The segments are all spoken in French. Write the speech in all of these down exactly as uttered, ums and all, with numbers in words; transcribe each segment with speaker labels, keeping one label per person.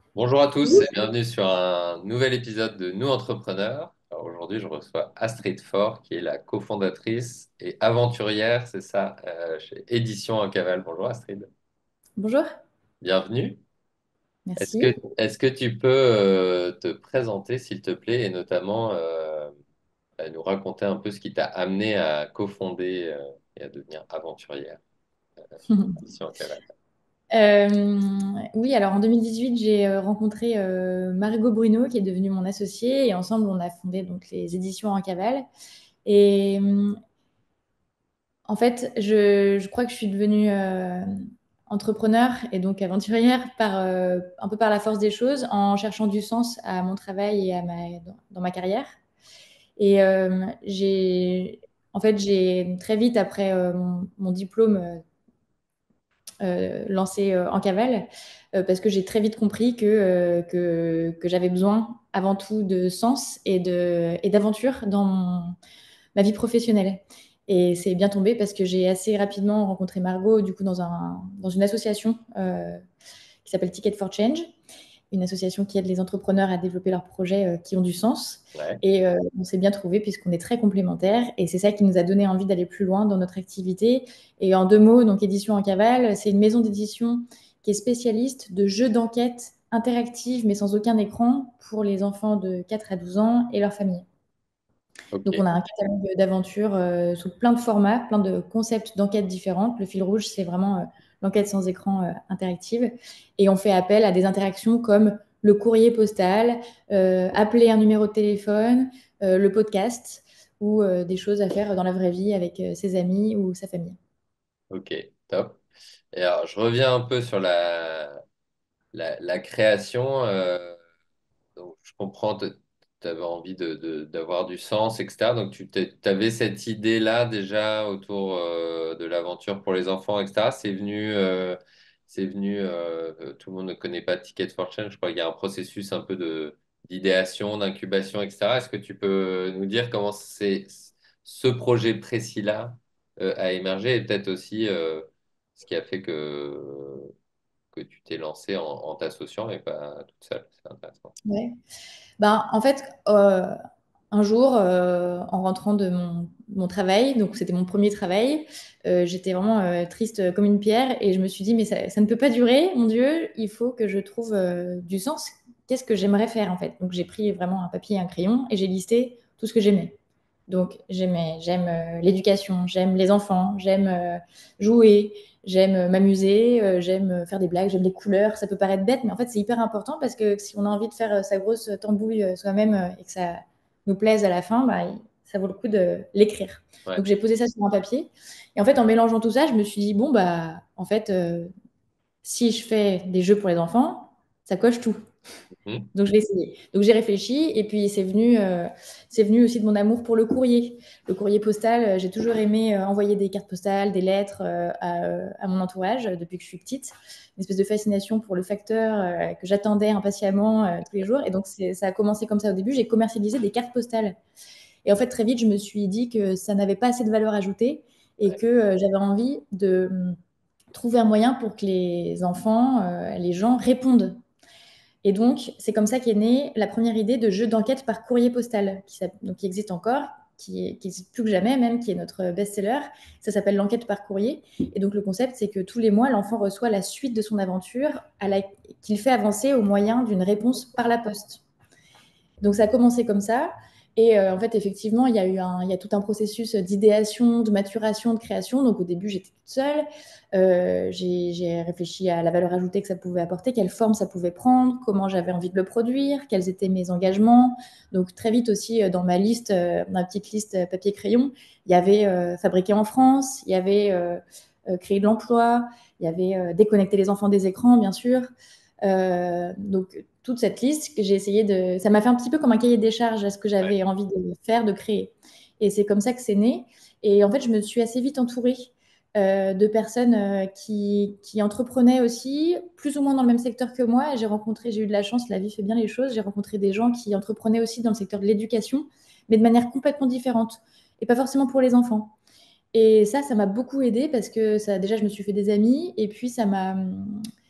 Speaker 1: Bonjour à tous et bienvenue sur un nouvel épisode de Nous Entrepreneurs. Alors aujourd'hui, je reçois Astrid Faure, qui est la cofondatrice et aventurière, c'est ça, euh, chez Éditions en Cavale. Bonjour Astrid,
Speaker 2: Bonjour,
Speaker 1: bienvenue. Est-ce que,
Speaker 2: merci.
Speaker 1: est-ce que tu peux euh, te présenter, s'il te plaît, et notamment euh, à nous raconter un peu ce qui t'a amené à cofonder euh, et à devenir aventurière Éditions en Cavale.
Speaker 2: Euh, oui, alors en deux mille dix-huit, j'ai euh, rencontré euh, Margot Bruno, qui est devenue mon associée, et ensemble, on a fondé donc les éditions en cavale. Et euh, en fait, je, je crois que je suis devenue euh, entrepreneur et donc aventurière par, euh, un peu par la force des choses, en cherchant du sens à mon travail et à ma, dans, dans ma carrière. Et euh, j'ai, en fait, j'ai très vite après euh, mon, mon diplôme euh, euh, lancée euh, en cavale, euh, parce que j'ai très vite compris que, euh, que, que j'avais besoin avant tout de sens et de, et d'aventure dans mon- ma vie professionnelle. Et c'est bien tombé parce que j'ai assez rapidement rencontré Margot, du coup, dans, un, dans une association euh, qui s'appelle Ticket for Change, une association qui aide les entrepreneurs à développer leurs projets euh, qui ont du sens.
Speaker 1: Ouais,
Speaker 2: Et euh, on s'est bien trouvé puisqu'on est très complémentaires. Et c'est ça qui nous a donné envie d'aller plus loin dans notre activité. Et en deux mots, donc Édition en cavale, c'est une maison d'édition qui est spécialiste de jeux d'enquête interactifs mais sans aucun écran pour les enfants de quatre à douze ans et leurs familles.
Speaker 1: ok,
Speaker 2: Donc on a un catalogue d'aventures euh, sous plein de formats, plein de concepts d'enquête différentes. Le fil rouge, c'est vraiment euh, l'enquête sans écran euh, interactive. Et on fait appel à des interactions comme le courrier postal, euh, appeler un numéro de téléphone, euh, le podcast ou euh, des choses à faire dans la vraie vie avec euh, ses amis ou sa famille.
Speaker 1: ok, top. Et alors, je reviens un peu sur la, la, la création. euh, Donc, je comprends, tu avais envie de, de- d'avoir du sens, et cetera. Donc, tu avais cette idée-là déjà autour euh, de l'aventure pour les enfants, et cetera. C'est venu, euh, c'est venu euh, euh, tout le monde ne connaît pas Ticket for Change. Je crois qu'il y a un processus un peu de, d'idéation, d'incubation, et cetera. Est-ce que tu peux nous dire comment c'est, ce projet précis-là euh, a émergé et peut-être aussi euh, ce qui a fait que, que tu t'es lancé en, en t'associant et pas toute seule? C'est intéressant.
Speaker 2: Ouais. Ben, en fait, euh, un jour, euh, en rentrant de mon, mon travail, donc c'était mon premier travail, euh, j'étais vraiment euh, triste comme une pierre et je me suis dit, mais ça, ça ne peut pas durer, mon Dieu, il faut que je trouve euh, du sens. Qu'est-ce que j'aimerais faire en fait? Donc j'ai pris vraiment un papier et un crayon et j'ai listé tout ce que j'aimais. Donc j'aimais, j'aime euh, l'éducation, j'aime les enfants, j'aime euh, jouer, j'aime euh, m'amuser, euh, j'aime euh, faire des blagues, j'aime les couleurs. Ça peut paraître bête, mais en fait c'est hyper important parce que si on a envie de faire euh, sa grosse tambouille euh, soi-même euh, et que ça nous plaise à la fin, bah, il- ça vaut le coup de l'écrire.
Speaker 1: Ouais.
Speaker 2: Donc j'ai posé ça sur un papier et en fait en mélangeant tout ça, je me suis dit bon bah en fait euh, si je fais des jeux pour les enfants, ça coche tout.
Speaker 1: Mhm.
Speaker 2: Donc je vais essayer. Donc j'ai réfléchi et puis c'est venu, euh, c'est venu aussi de mon amour pour le courrier. Le courrier postal, euh, j'ai toujours aimé euh, envoyer des cartes postales, des lettres euh, à, euh, à mon entourage euh, depuis que je suis petite. Une espèce de fascination pour le facteur euh, que j'attendais impatiemment euh, tous les jours. Et donc c'est- ça a commencé comme ça au début. J'ai commercialisé des cartes postales. Et en fait très vite je me suis dit que ça n'avait pas assez de valeur ajoutée et
Speaker 1: Ouais.
Speaker 2: que euh, j'avais envie de hum, trouver un moyen pour que les enfants, euh, les gens répondent et donc, c'est comme ça qu'est née la première idée de jeu d'enquête par courrier postal, qui, donc, qui existe encore, qui, est, qui existe plus que jamais même, qui est notre best-seller. Ça s'appelle l'enquête par courrier. Et donc, le concept, c'est que tous les mois, l'enfant reçoit la suite de son aventure à la, qu'il fait avancer au moyen d'une réponse par la poste. Donc ça a commencé comme ça. Et euh, en fait, effectivement, il y a eu un, il y a tout un processus d'idéation, de maturation, de création. Donc au début, j'étais toute seule. Euh, j'ai, j'ai réfléchi à la valeur ajoutée que ça pouvait apporter, quelle forme ça pouvait prendre, comment j'avais envie de le produire, quels étaient mes engagements. Donc très vite aussi, euh, dans ma liste, euh, dans ma petite liste euh, papier-crayon, il y avait euh, fabriquer en France, il y avait euh, euh, créer de l'emploi, il y avait euh, déconnecter les enfants des écrans, bien sûr. Euh, donc toute cette liste que j'ai essayé de... Ça m'a fait un petit peu comme un cahier des charges à ce que
Speaker 1: Ouais.
Speaker 2: j'avais envie de faire, de créer. Et c'est comme ça que c'est né. Et en fait, je me suis assez vite entourée euh, de personnes euh, qui, qui entreprenaient aussi, plus ou moins dans le même secteur que moi. Et j'ai rencontré, j'ai eu de la chance, la vie fait bien les choses. J'ai rencontré des gens qui entreprenaient aussi dans le secteur de l'éducation, mais de manière complètement différente. Et pas forcément pour les enfants. Et ça, ça m'a beaucoup aidée parce que ça, déjà, je me suis fait des amis. Et puis, ça m'a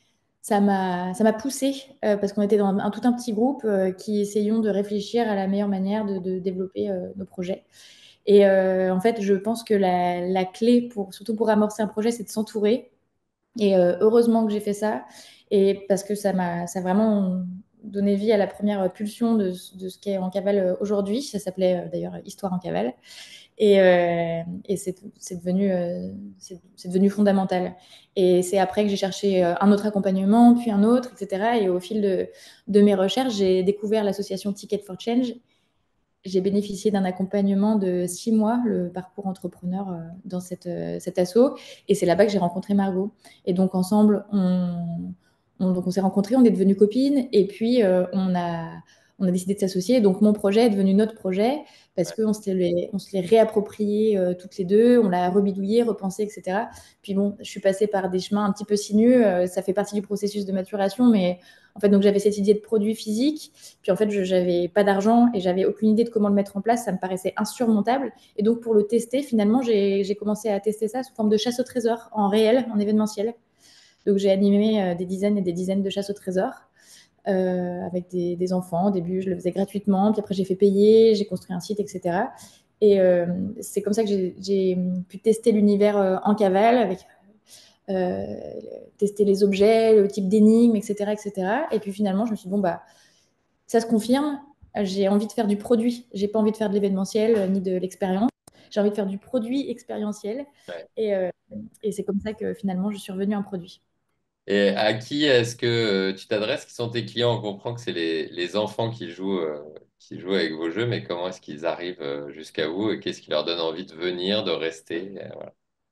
Speaker 2: ça m'a ça m'a poussée euh, parce qu'on était dans un, un tout un petit groupe euh, qui essayions de réfléchir à la meilleure manière de, de développer euh, nos projets. Et euh, en fait, je pense que la, la clé, pour, surtout pour amorcer un projet, c'est de s'entourer. Et euh, heureusement que j'ai fait ça, et parce que ça m'a ça a vraiment donné vie à la première pulsion de, de ce qu'est en cavale euh, aujourd'hui. Ça s'appelait euh, d'ailleurs Histoire en cavale. Et, euh, et c'est c'est devenu, euh, c'est c'est devenu fondamental. Et c'est après que j'ai cherché euh, un autre accompagnement, puis un autre, et cetera. Et au fil de, de mes recherches, j'ai découvert l'association Ticket for Change. J'ai bénéficié d'un accompagnement de six mois, le parcours entrepreneur euh, dans cette, euh, cet asso. Et c'est là-bas que j'ai rencontré Margot. Et donc, ensemble, on, on, donc on s'est rencontrés, on est devenus copines. Et puis, euh, on a, on a décidé de s'associer. Donc, mon projet est devenu notre projet parce
Speaker 1: Ouais.
Speaker 2: qu'on se l'est, on se l'est réapproprié euh, toutes les deux. On l'a rebidouillé, repensé, et cetera. Puis, bon, je suis passée par des chemins un petit peu sinueux. Euh, ça fait partie du processus de maturation. Mais en fait, donc, j'avais cette idée de produit physique. Puis en fait, je n'avais pas d'argent et j'avais aucune idée de comment le mettre en place. Ça me paraissait insurmontable. Et donc, pour le tester, finalement, j'ai j'ai commencé à tester ça sous forme de chasse au trésor, en réel, en événementiel. Donc, j'ai animé euh, des dizaines et des dizaines de chasses au trésor euh, avec des, des enfants. Au début, je le faisais gratuitement. Puis après, j'ai fait payer, j'ai construit un site, et cetera. Et euh, c'est comme ça que j'ai j'ai pu tester l'univers euh, en cavale avec euh, tester les objets, le type d'énigmes, et cetera, et cetera. Et puis finalement, je me suis dit, bon, bah, ça se confirme. J'ai envie de faire du produit. J'ai pas envie de faire de l'événementiel euh, ni de l'expérience. J'ai envie de faire du produit expérientiel.
Speaker 1: Ouais.
Speaker 2: Et, euh, et c'est comme ça que finalement, je suis revenue un produit.
Speaker 1: Et à qui est-ce que euh, tu t'adresses? Qui sont tes clients? On comprend que c'est les, les enfants qui jouent, euh, qui jouent avec vos jeux, mais comment est-ce qu'ils arrivent euh, jusqu'à vous et qu'est-ce qui leur donne envie de venir, de rester? Euh, voilà.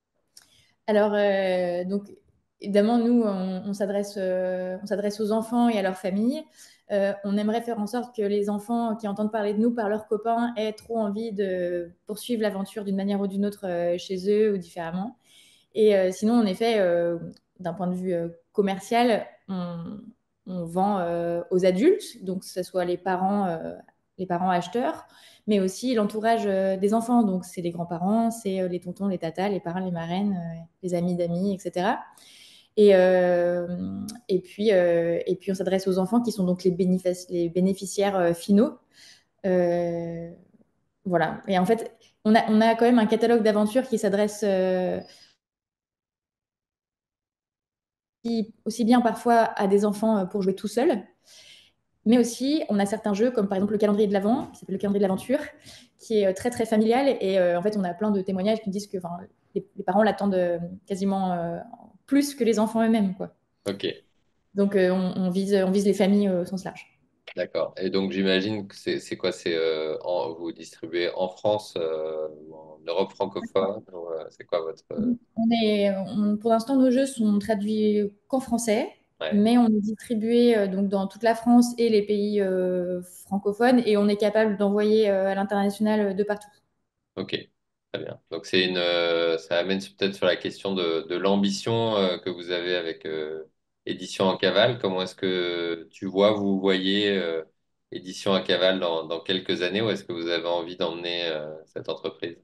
Speaker 2: Alors, euh, donc, évidemment, nous, on, on s'adresse, euh, on s'adresse aux enfants et à leurs familles. Euh, on aimerait faire en sorte que les enfants qui entendent parler de nous par leurs copains aient trop envie de poursuivre l'aventure d'une manière ou d'une autre euh, chez eux ou différemment. Et euh, sinon, en effet, euh, d'un point de vue euh, commercial, on, on vend euh, aux adultes, donc que ce soit les parents, euh, les parents acheteurs, mais aussi l'entourage euh, des enfants. Donc, c'est les grands-parents, c'est euh, les tontons, les tatas, les parrains, les marraines, euh, les amis d'amis, et cetera. Et, euh, et, puis, euh, et puis, on s'adresse aux enfants qui sont donc les, bénéfic- les bénéficiaires euh, finaux. Euh, voilà. Et en fait, on a, on a quand même un catalogue d'aventures qui s'adresse euh, aussi bien parfois à des enfants euh, pour jouer tout seul, mais aussi on a certains jeux comme par exemple le calendrier de l'Avent, qui s'appelle le calendrier de l'aventure, qui est euh, très très familial et euh, en fait on a plein de témoignages qui disent que les, les, parents l'attendent euh, quasiment euh, plus que les enfants eux-mêmes, quoi.
Speaker 1: Ok,
Speaker 2: Donc euh, on, on, vise, on vise les familles euh, au sens large.
Speaker 1: d'accord. Et donc j'imagine que c'est c'est quoi? C'est euh, en- vous distribuez en France, euh, ou en Europe francophone? Ou, euh, c'est quoi votre... euh,
Speaker 2: On est, on- pour l'instant, nos jeux sont traduits qu'en français,
Speaker 1: Ouais,
Speaker 2: mais on est distribué euh, donc dans toute la France et les pays euh, francophones, et on est capable d'envoyer euh, à l'international euh, de partout.
Speaker 1: ok, très bien. Donc c'est une, euh, ça amène peut-être sur la question de, de l'ambition euh, que vous avez avec euh, Édition en cavale. Comment est-ce que tu vois, vous voyez euh, Édition en cavale dans, dans quelques années? Où est-ce que vous avez envie d'emmener euh, cette entreprise?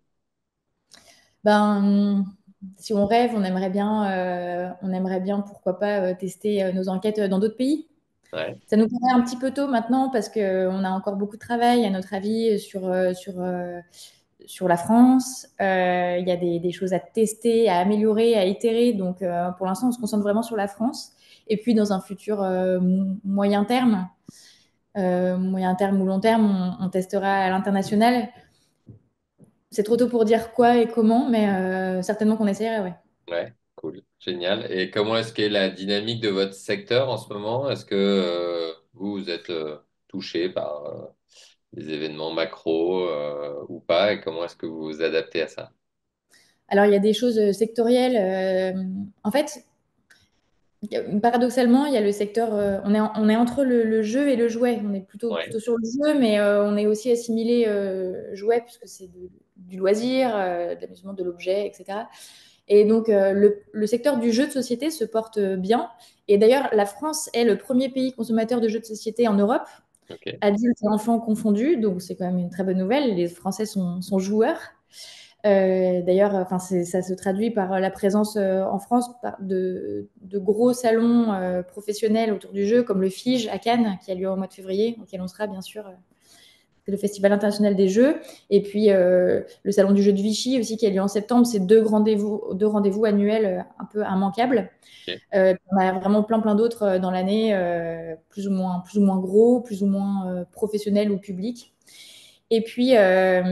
Speaker 2: Ben, si on rêve, on aimerait bien, euh, on aimerait bien, pourquoi pas, euh, tester euh, nos enquêtes euh, dans d'autres pays.
Speaker 1: Ouais,
Speaker 2: Ça nous paraît un petit peu tôt maintenant parce qu'on a encore beaucoup de travail, à notre avis, sur, euh, sur, euh, sur la France. Euh, Il y a des, des choses à tester, à améliorer, à itérer. Donc, euh, pour l'instant, on se concentre vraiment sur la France. Et puis, dans un futur euh, moyen terme, euh, moyen terme ou long terme, on, on testera à l'international. C'est trop tôt pour dire quoi et comment, mais euh, certainement qu'on essaierait, ouais.
Speaker 1: ouais, cool, génial. Et comment est-ce qu'est la dynamique de votre secteur en ce moment? Est-ce que euh, vous, vous êtes euh, touché par euh, des événements macro euh, ou pas? Et comment est-ce que vous vous adaptez à ça?
Speaker 2: Alors, il y a des choses euh, sectorielles. euh, en fait, paradoxalement, il y a le secteur. euh, on est, en- on est entre le, le jeu et le jouet. On est plutôt,
Speaker 1: Ouais,
Speaker 2: plutôt sur le jeu, mais euh, on est aussi assimilé euh, jouet, puisque c'est de- du loisir, euh, de l'amusement, de l'objet, et cetera. Et donc, euh, le, le secteur du jeu de société se porte euh, bien. Et d'ailleurs, la France est le premier pays consommateur de jeux de société en Europe,
Speaker 1: ok.
Speaker 2: adultes et enfants confondus. Donc, c'est quand même une très bonne nouvelle. Les Français sont, sont joueurs. Euh, D'ailleurs, enfin, c'est- ça se traduit par la présence euh, en France par- de, de gros salons euh, professionnels autour du jeu, comme le FIGE à Cannes, qui a lieu au mois de février, auquel on sera bien sûr. euh, C'est le Festival international des jeux. Et puis euh, le Salon du jeu de Vichy aussi, qui a lieu en septembre. C'est deux rendez-vous, deux rendez-vous annuels euh, un peu immanquables.
Speaker 1: Ok.
Speaker 2: Euh, on a vraiment plein plein d'autres euh, dans l'année, euh, plus ou moins plus ou moins gros, plus ou moins euh, professionnels ou publics. Et puis euh,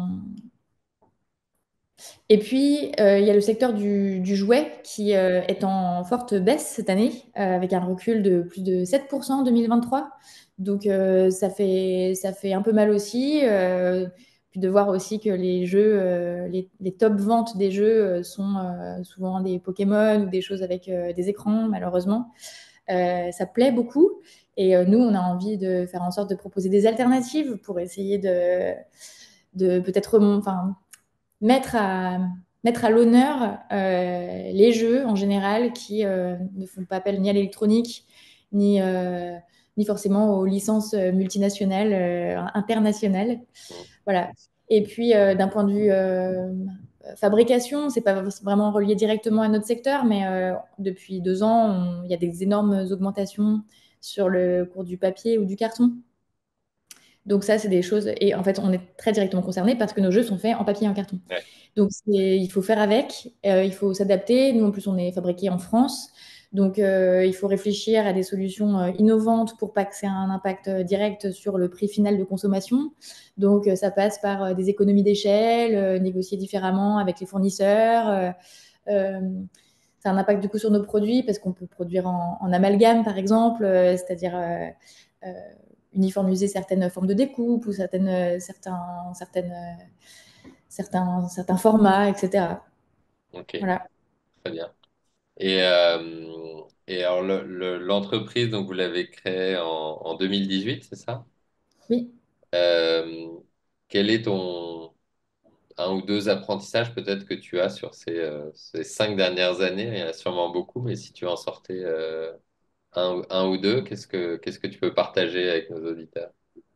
Speaker 2: et puis euh, il y a le secteur du, du jouet qui euh, est en forte baisse cette année, euh, avec un recul de plus de sept pour cent en deux mille vingt-trois. Donc euh, ça fait ça fait un peu mal aussi. Euh, puis de voir aussi que les jeux, euh, les, les top ventes des jeux euh, sont euh, souvent des Pokémon ou des choses avec euh, des écrans, malheureusement. Euh, ça plaît beaucoup. Et euh, nous, on a envie de faire en sorte de proposer des alternatives pour essayer de, de peut-être enfin, mettre à, mettre à l'honneur euh, les jeux en général qui euh, ne font pas appel ni à l'électronique, ni, euh, ni forcément aux licences multinationales, euh, internationales.
Speaker 1: Mm.
Speaker 2: Voilà. Et puis, euh, d'un point de vue euh, fabrication, c'est pas vraiment relié directement à notre secteur, mais euh, depuis deux ans, on- il y a des énormes augmentations sur le cours du papier ou du carton. Donc ça, c'est des choses. Et en fait, on est très directement concerné parce que nos jeux sont faits en papier et en carton.
Speaker 1: Ouais.
Speaker 2: Donc c'est- il faut faire avec, euh, il faut s'adapter. Nous, en plus, on est fabriqué en France. Donc euh, il faut réfléchir à des solutions euh, innovantes pour pas que ça ait un impact euh, direct sur le prix final de consommation. Donc euh, ça passe par euh, des économies d'échelle, euh, négocier différemment avec les fournisseurs. euh, euh, Ça a un impact du coup sur nos produits parce qu'on peut produire en, en amalgame, par exemple, euh, c'est-à-dire euh, euh, uniformiser certaines formes de découpe ou certaines, euh, certains, certaines, euh, certains, certains formats, et cetera.
Speaker 1: Ok,
Speaker 2: Voilà.
Speaker 1: très bien. Et, euh, et alors, le- le- l'entreprise, donc vous l'avez créée en, en deux mille dix-huit, c'est ça?
Speaker 2: Oui.
Speaker 1: Euh, Quel est ton un ou deux apprentissages peut-être que tu as sur ces, euh, ces cinq dernières années? Il y en a sûrement beaucoup, mais si tu en sortais euh, un, ou- un ou deux, qu'est-ce que qu'est-ce que tu peux partager avec nos auditeurs?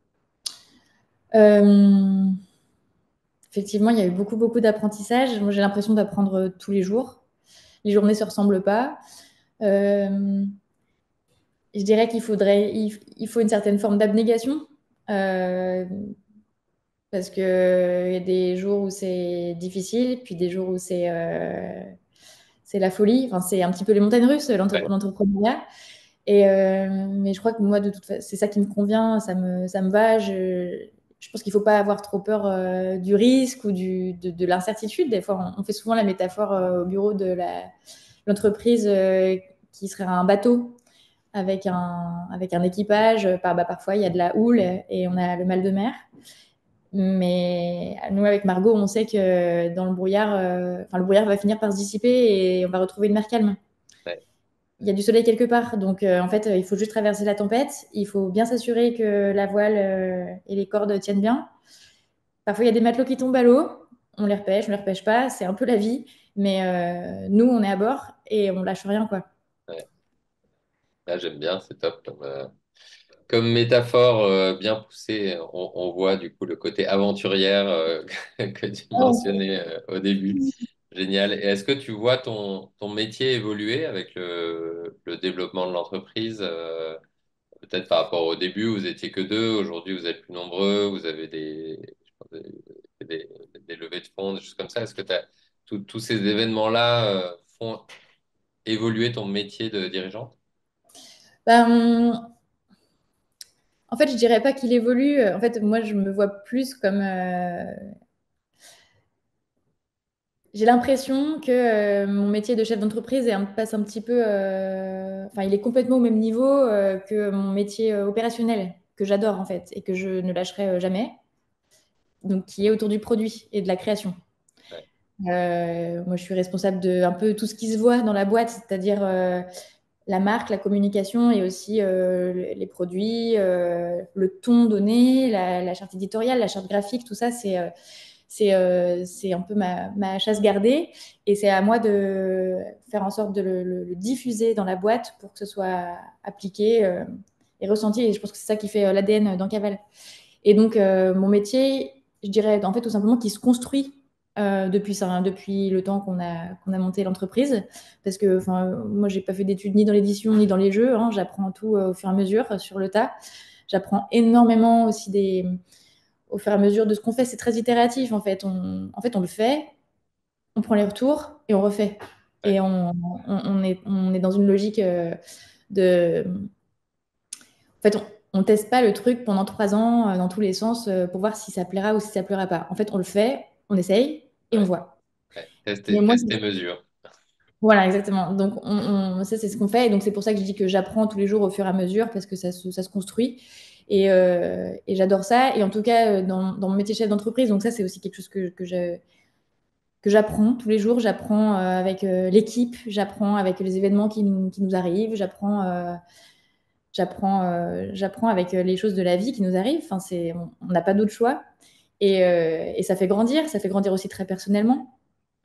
Speaker 2: Euh, Effectivement, il y a eu beaucoup, beaucoup d'apprentissage. Moi, j'ai l'impression d'apprendre tous les jours. Les journées ne se ressemblent pas. Euh, je dirais qu'il faudrait, il, il faut une certaine forme d'abnégation. Euh, Parce que euh, il y a des jours où c'est difficile, puis des jours où c'est euh, c'est la folie. Enfin, c'est un petit peu les montagnes russes, l'entre-
Speaker 1: Ouais,
Speaker 2: l'entrepreneuriat. Et euh, mais je crois que moi, de toute façon, c'est ça qui me convient, ça me, ça me va. Je, je pense qu'il ne faut pas avoir trop peur euh, du risque ou du, de, de l'incertitude. Des fois, on, on fait souvent la métaphore euh, au bureau de la, l'entreprise euh, qui serait un bateau avec un, avec un équipage. Par, bah, parfois, il y a de la houle et on a le mal de mer. Mais nous, avec Margot, on sait que dans le brouillard, euh, enfin, le brouillard va finir par se dissiper et on va retrouver une mer calme.
Speaker 1: ouais,
Speaker 2: Il y a du soleil quelque part, donc euh, en fait, euh, il faut juste traverser la tempête. Il faut bien s'assurer que la voile euh, et les cordes tiennent bien. Parfois, il y a des matelots qui tombent à l'eau. On les repêche, on les repêche pas. C'est un peu la vie, mais euh, nous, on est à bord et on lâche rien, quoi.
Speaker 1: ouais. Là, j'aime bien, c'est top. Comme, euh, comme métaphore euh, bien poussée, on, on voit du coup le côté aventurière euh, que tu
Speaker 2: Oh.
Speaker 1: mentionnais euh, au début. Génial. Et est-ce que tu vois ton, ton métier évoluer avec le, le développement de l'entreprise? Euh, peut-être par rapport au début, vous étiez que deux, aujourd'hui vous êtes plus nombreux, vous avez des, je pense, des, des- des levées de fonds, des choses comme ça. Est-ce que t'as, tous tous ces événements-là euh, font évoluer ton métier de dirigeante?
Speaker 2: Ben, en fait, je dirais pas qu'il évolue. En fait, moi, je me vois plus comme euh, j'ai l'impression que euh, mon métier de chef d'entreprise est un- passe un petit peu, euh, enfin, il est complètement au même niveau euh, que mon métier euh, opérationnel, que j'adore en fait, et que je ne lâcherai euh, jamais, donc qui est autour du produit et de la création.
Speaker 1: Ouais,
Speaker 2: Euh, moi, je suis responsable de un peu tout ce qui se voit dans la boîte, c'est-à-dire euh, la marque, la communication et aussi euh, les produits, euh, le ton donné, la, la charte éditoriale, la charte graphique, tout ça, c'est euh, c'est euh, c'est un peu ma, ma chasse gardée et c'est à moi de faire en sorte de le, le- le diffuser dans la boîte pour que ce soit appliqué euh, et ressenti. Et je pense que c'est ça qui fait euh, l'A D N d'Encaval. Et donc, euh, mon métier, je dirais en fait tout simplement qu'il se construit euh, depuis, ça, depuis le temps qu'on a, qu'on a monté l'entreprise. Parce que enfin, moi, j'ai pas fait d'études ni dans l'édition ni dans les jeux. Hein. J'apprends tout euh, au fur et à mesure, euh, sur le tas. J'apprends énormément aussi des, au fur et à mesure de ce qu'on fait. C'est très itératif, en fait. On, en fait, on le fait, on prend les retours et on refait.
Speaker 1: Ouais,
Speaker 2: Et on, on, on est, on est dans une logique euh, de... En fait, on ne teste pas le truc pendant trois ans euh, dans tous les sens euh, pour voir si ça plaira ou si ça plaira pas. En fait, on le fait, on essaye et on
Speaker 1: ouais,
Speaker 2: voit.
Speaker 1: ouais. Test
Speaker 2: Mais
Speaker 1: et,
Speaker 2: moi,
Speaker 1: test et
Speaker 2: c'est-
Speaker 1: mesure.
Speaker 2: voilà, exactement. Donc, on, on- ça, c'est ce qu'on fait. Et donc, c'est pour ça que je dis que j'apprends tous les jours au fur et à mesure parce que ça se, ça se construit. Et, euh, et j'adore ça. Et en tout cas, euh, dans, dans mon métier chef d'entreprise, donc ça, c'est aussi quelque chose que, que je, que j'apprends tous les jours. J'apprends euh, avec euh, l'équipe, j'apprends avec les événements qui nous, qui nous arrivent, j'apprends euh, j'apprends euh, j'apprends avec euh, les choses de la vie qui nous arrivent. Enfin, c'est, on on n'a pas d'autre choix. Et, euh, et ça fait grandir, ça fait grandir aussi très personnellement.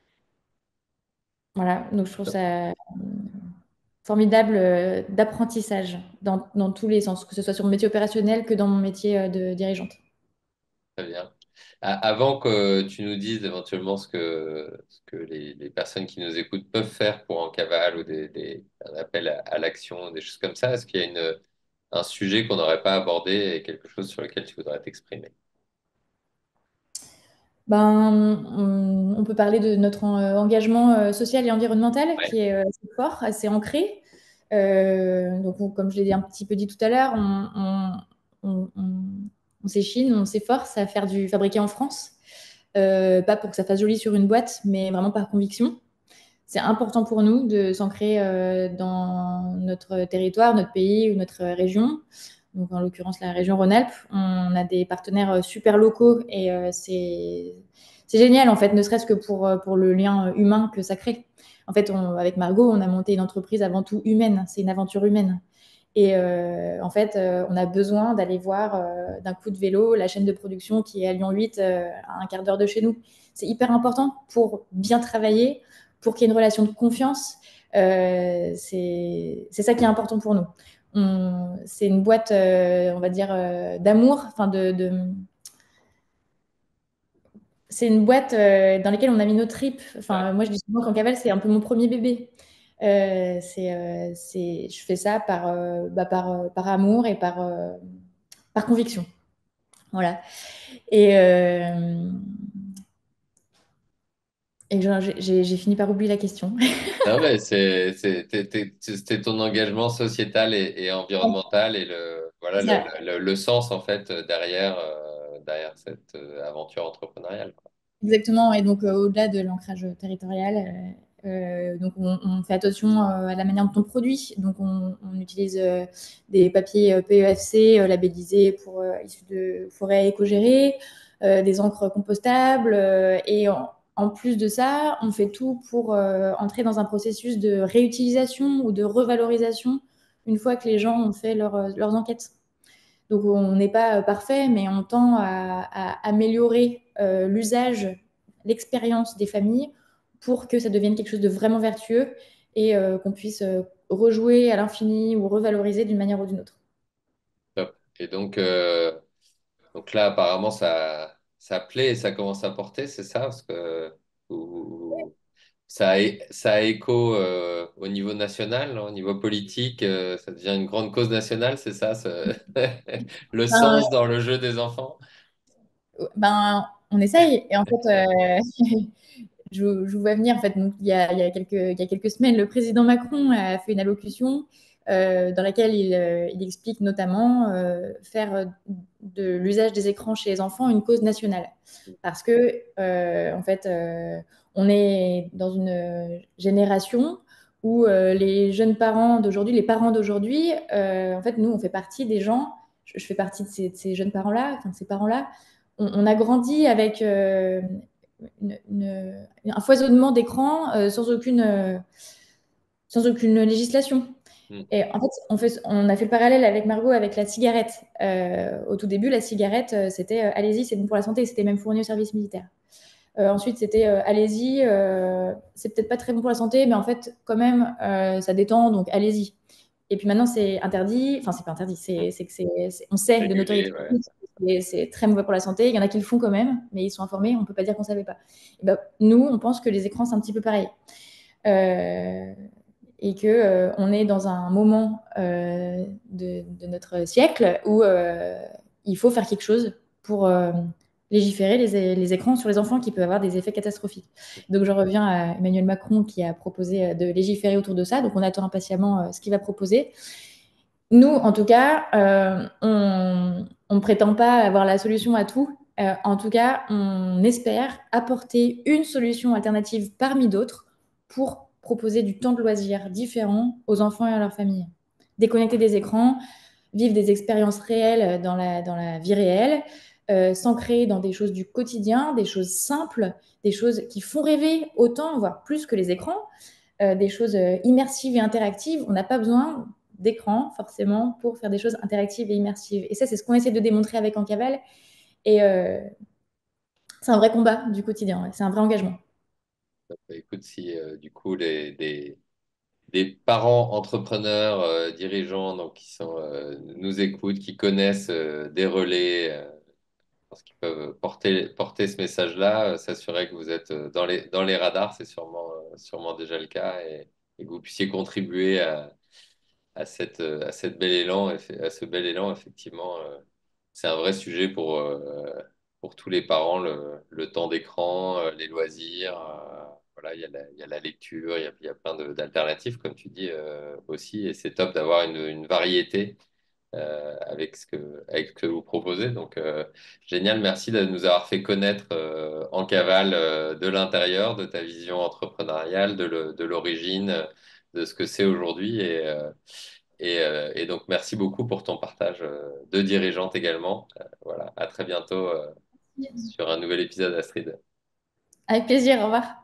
Speaker 2: Voilà, donc je trouve ça euh, formidable euh, d'apprentissage dans, dans tous les sens, que ce soit sur mon métier opérationnel que dans mon métier euh, de dirigeante.
Speaker 1: Très bien. A- Avant que tu nous dises éventuellement ce que, ce que les, les personnes qui nous écoutent peuvent faire pour en cavale ou des, des, un appel à, à l'action, des choses comme ça, est-ce qu'il y a une, un sujet qu'on n'aurait pas abordé et quelque chose sur lequel tu voudrais t'exprimer?
Speaker 2: Ben, on, on peut parler de notre euh, engagement euh, social et environnemental
Speaker 1: Ouais.
Speaker 2: qui est euh, assez fort, assez ancré. Euh, donc, on- comme je l'ai un petit peu dit tout à l'heure, on, on, on, on- on s'échine, on s'efforce à faire du fabriqué en France. Euh, pas pour que ça fasse joli sur une boîte, mais vraiment par conviction. C'est important pour nous de s'ancrer euh, dans notre territoire, notre pays ou notre région. Donc, en l'occurrence, la région Rhône-Alpes. On a des partenaires euh, super locaux et euh, c'est c'est génial, en fait, ne serait-ce que pour, euh, pour le lien humain que ça crée. En fait, on- avec Margot, on a monté une entreprise avant tout humaine. C'est une aventure humaine. Et euh, en fait, euh, on a besoin d'aller voir euh, d'un coup de vélo la chaîne de production qui est à Lyon huit, euh, à un quart d'heure de chez nous. C'est hyper important pour bien travailler, pour qu'il y ait une relation de confiance. Euh, c'est c'est ça qui est important pour nous. On- C'est une boîte, euh, on va dire, euh, d'amour, enfin de, de- c'est une boîte euh, dans laquelle on a mis nos tripes.
Speaker 1: Ouais.
Speaker 2: Enfin, moi, je dis souvent qu'en cavale, c'est un peu mon premier bébé. Euh, c'est, euh, c'est, je fais ça par, euh, bah, par, euh, par amour et par, euh, par conviction. Voilà. Et, euh, et j'ai j'ai- j'ai fini par oublier la question.
Speaker 1: Non, mais c'est, c'est, t'es- t'es- c'était ton engagement sociétal et, et environnemental et le, voilà,
Speaker 2: C'est
Speaker 1: le,
Speaker 2: ça.
Speaker 1: le, le sens, en fait, derrière, euh, derrière cette euh, aventure entrepreneuriale.
Speaker 2: Exactement. Et donc, euh, au-delà de l'ancrage territorial, euh, euh, donc on, on fait attention euh, à la manière dont on produit. Donc, on, on utilise euh, des papiers euh, P E F C euh, labellisés pour euh, issus de forêts éco-gérées, euh, des encres compostables. Euh, et en, en plus de ça, on fait tout pour euh, entrer dans un processus de réutilisation ou de revalorisation une fois que les gens ont fait leur- leurs enquêtes. Donc, on n'est pas euh, parfait, mais on tend à, à améliorer euh, l'usage, l'expérience des familles pour que ça devienne quelque chose de vraiment vertueux et euh, qu'on puisse euh, rejouer à l'infini ou revaloriser d'une manière ou d'une autre.
Speaker 1: Top. Et donc, euh, donc là, apparemment, ça, ça plaît et ça commence à porter, c'est ça? Parce que ou- ça a, é- ça a écho euh, au niveau national, au niveau politique, euh, ça devient une grande cause nationale, c'est ça, ce- le
Speaker 2: Ben,
Speaker 1: sens dans le jeu des enfants?
Speaker 2: ben, on essaye. Et en fait, euh, je, je vous vois venir. En fait, donc, il y a, il y a quelques, il y a quelques semaines, le président Macron a fait une allocution euh, dans laquelle il, euh, il explique notamment euh, faire de l'usage des écrans chez les enfants une cause nationale. Parce que, euh, en fait, euh, on est dans une génération où euh, les jeunes parents d'aujourd'hui, les parents d'aujourd'hui, euh, en fait, nous, on fait partie des gens, je, je fais partie de ces, de ces jeunes parents-là, enfin, de ces parents-là, on, on a grandi avec euh, une- une- un foisonnement d'écrans euh, sans aucune, euh, sans aucune législation.
Speaker 1: Hmm.
Speaker 2: Et en fait, on fait, on a fait le parallèle avec Margot avec la cigarette. Euh, au tout début, la cigarette, euh, c'était euh, allez-y, c'est bon pour la santé, c'était même fourni au service militaire. Euh, ensuite, c'était euh, allez-y, euh, c'est peut-être pas très bon pour la santé, mais en fait, quand même, euh, ça détend, donc allez-y. Et puis maintenant, c'est interdit, enfin, c'est pas interdit,
Speaker 1: Hmm.
Speaker 2: c'est c'est que c'est, c'est- on sait de
Speaker 1: Régulé,
Speaker 2: notoriété
Speaker 1: ouais.
Speaker 2: publique, et c'est très mauvais pour la santé. Il y en a qui le font quand même, mais ils sont informés, on ne peut pas dire qu'on ne savait pas. Et ben, nous, on pense que les écrans, c'est un petit peu pareil. Euh, et que euh, on est dans un moment euh, de, de notre siècle où euh, il faut faire quelque chose pour euh, légiférer les, les écrans sur les enfants qui peuvent avoir des effets catastrophiques. Donc je reviens à Emmanuel Macron qui a proposé euh, de légiférer autour de ça. Donc on attend impatiemment euh, ce qu'il va proposer. Nous, en tout cas, euh, on ne prétend pas avoir la solution à tout. Euh, en tout cas, on espère apporter une solution alternative parmi d'autres pour proposer du temps de loisirs différent aux enfants et à leurs familles. Déconnecter des écrans, vivre des expériences réelles dans la, dans la vie réelle, euh, s'ancrer dans des choses du quotidien, des choses simples, des choses qui font rêver autant, voire plus que les écrans, euh, des choses euh, immersives et interactives. On n'a pas besoin d'écran forcément pour faire des choses interactives et immersives. Et ça, c'est ce qu'on essaie de démontrer avec Encaval. Et euh, c'est un vrai combat du quotidien, ouais. C'est un vrai engagement.
Speaker 1: Bah, écoute, si euh, du coup les, des, des parents entrepreneurs, euh, dirigeants, donc qui sont, euh, nous écoutent, qui connaissent euh, des relais, euh, parce qu'ils peuvent porter, porter ce message-là, euh, s'assurer que vous êtes euh, dans les, dans les radars, c'est sûrement, euh, sûrement déjà le cas, et, et que vous puissiez contribuer à, à cette, euh, à cette bel élan, à ce bel élan, effectivement. Euh, c'est un vrai sujet pour, euh, pour tous les parents, le, le temps d'écran, euh, les loisirs. Euh, voilà, il y a la, il y a la lecture, il y a, il y a plein de- d'alternatives, comme tu dis euh, aussi, et c'est top d'avoir une, une variété euh, avec ce que, avec ce que vous proposez. Donc, euh, génial, merci de nous avoir fait connaître euh, en cavale euh, de l'intérieur, de ta vision entrepreneuriale, de le- de l'origine, euh, de ce que c'est aujourd'hui. Et, euh, et, euh, et donc, merci beaucoup pour ton partage euh, de dirigeante également. Euh, voilà, à très bientôt euh, sur un nouvel épisode, Astrid.
Speaker 2: Avec plaisir, au revoir.